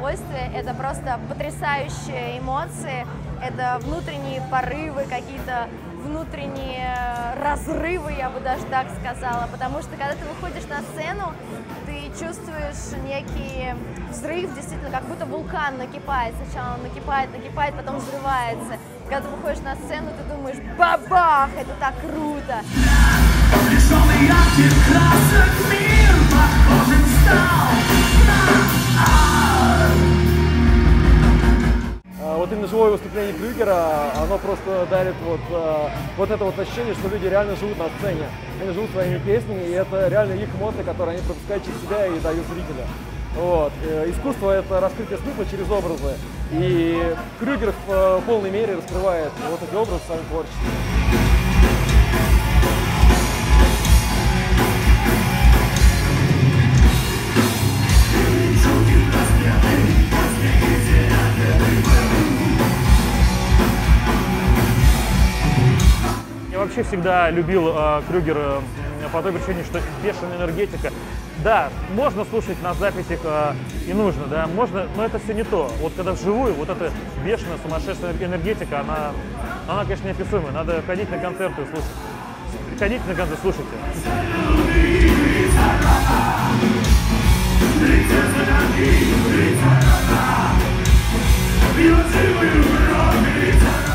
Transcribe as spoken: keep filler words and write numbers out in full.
удовольствие, это просто потрясающие эмоции, это внутренние порывы, какие-то внутренние разрывы, я бы даже так сказала, потому что когда ты выходишь на сцену, ты чувствуешь некий взрыв, действительно, как будто вулкан накипает. Сначала он накипает, накипает, потом взрывается. Когда ты выходишь на сцену, ты думаешь: бабах, это так круто! Вот именно живое выступление Крюгера, оно просто дарит вот, вот это вот ощущение, что люди реально живут на сцене. Они живут своими песнями, и это реально их эмоции, которые они пропускают через себя и дают зрителю. Вот. Искусство — это раскрытие смысла через образы. И Крюгер в полной мере раскрывает вот эти образы в своем творчестве. Я вообще всегда любил э, Крюгера э, по той причине, что бешеная энергетика. Да, можно слушать на записях э, и нужно, да, можно, но это все не то. Вот когда вживую, вот эта бешеная, сумасшедшая энергетика, она, она, конечно, неописуемая. Надо ходить на концерты и слушать. Ходите на концерты, слушайте. Beautiful,